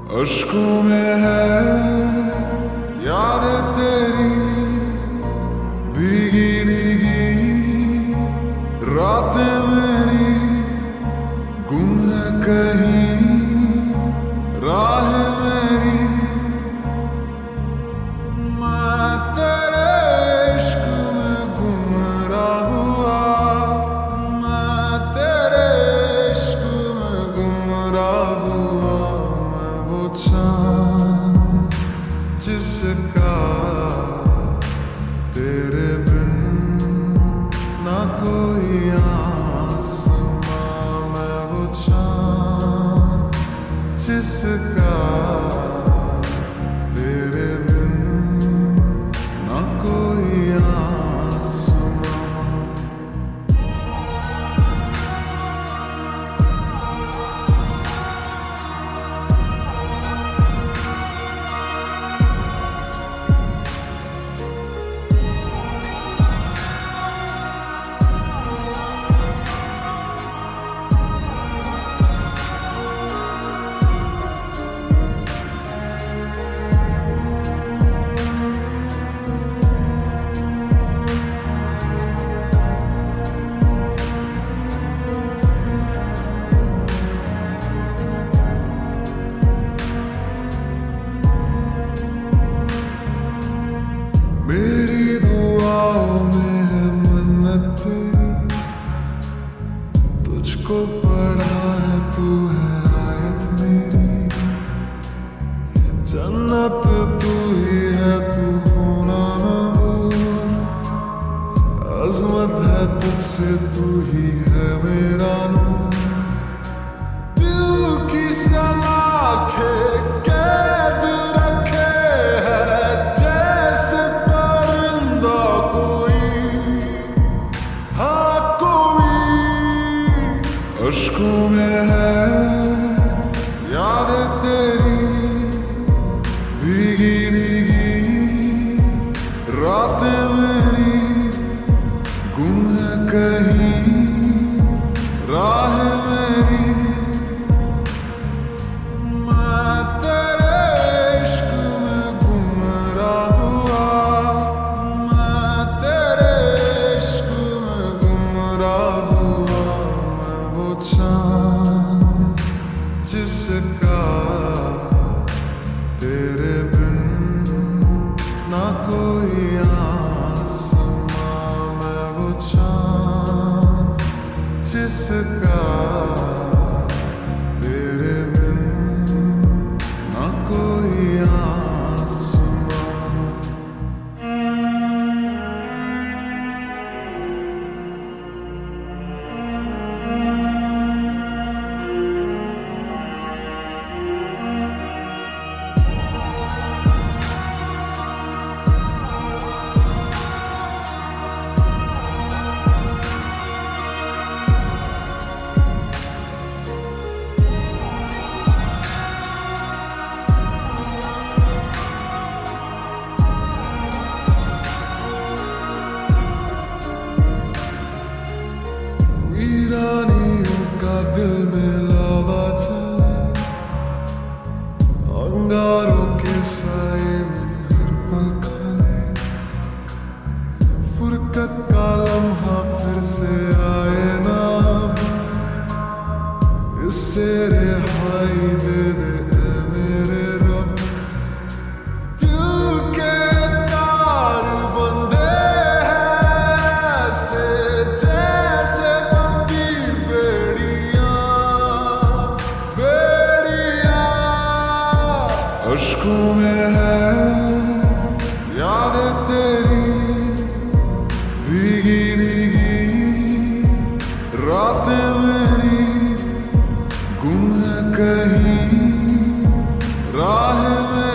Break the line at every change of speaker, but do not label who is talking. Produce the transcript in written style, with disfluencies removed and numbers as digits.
अश्कों में है यादें तेरी, भीगी भीगी रातें मेरी, गुम है कहीं राह मेरी। मैं तेरे इश्क में गुमराह हुआ, मैं तेरे इश्क में गुमराह हुआ। मैं वो चाँद जिसका तेरे बिन ना कोई आसमां। मैं वो चाँद जिसका तेरे बिन ना कोई आसमां। मेरी दुआओं में है मन्नत तेरी, तुझको पढ़ा है तू है आयत मेरी। जन्नत तू ही है, तू होना न भूल। अज़मत है तुझसे, तू ही है मेरा नूर। दिल की सलाखे कैद रखे है जैसे परिंदा कोई, हाँ कोई। अश्कों में है यादें तेरी, भीगी भीगी रातें मेरी, गुम है कहीं राह मेरी। मैं तेरे इश्क में गुमराह हुआ, मैं तेरे इश्क में गुमराह हुआ। मैं वो चाँद जिसका तेरे बिन ना कोई आसमां। मैं वो चाँद जिसका तेरे बिन ना कोई आसमां। वीरानियों का दिल में लावा चले, अंगारों के साए में हर पल खले। फुरकत का लम्हा फिर से आए ना, इससे रिहाई दे दे ऐ मेरे रब। दिल के तार बंधे हैं ऐसे जैसे बंधी बेड़ियां, बेड़ियां। अश्कों में है यादें तेरी, भीगी भीगी रातें मेरी, गुम है कहीं राह में।